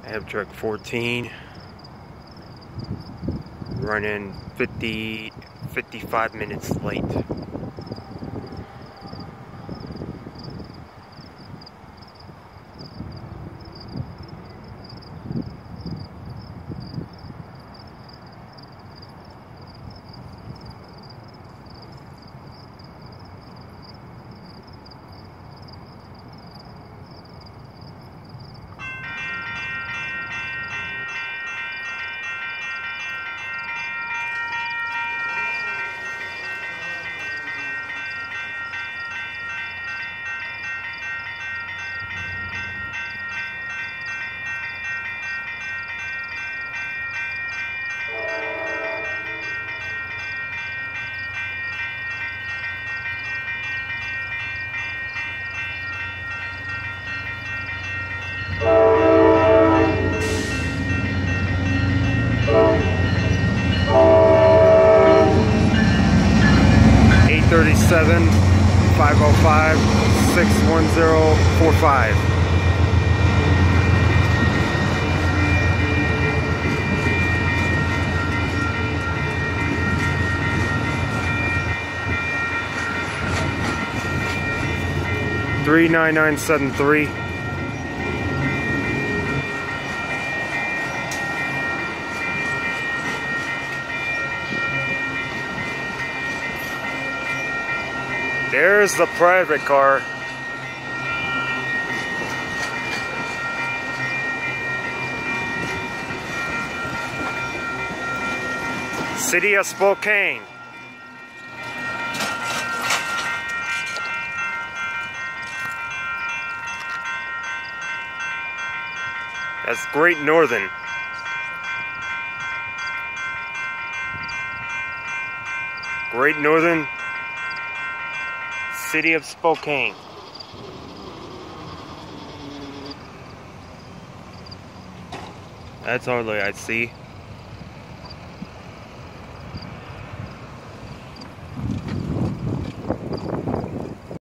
Amtrak 14, running 55 minutes late. $837 505 61045. $39973. There's the private car. City of Spokane. That's Great Northern. Great Northern, City of Spokane. That's hardly I see.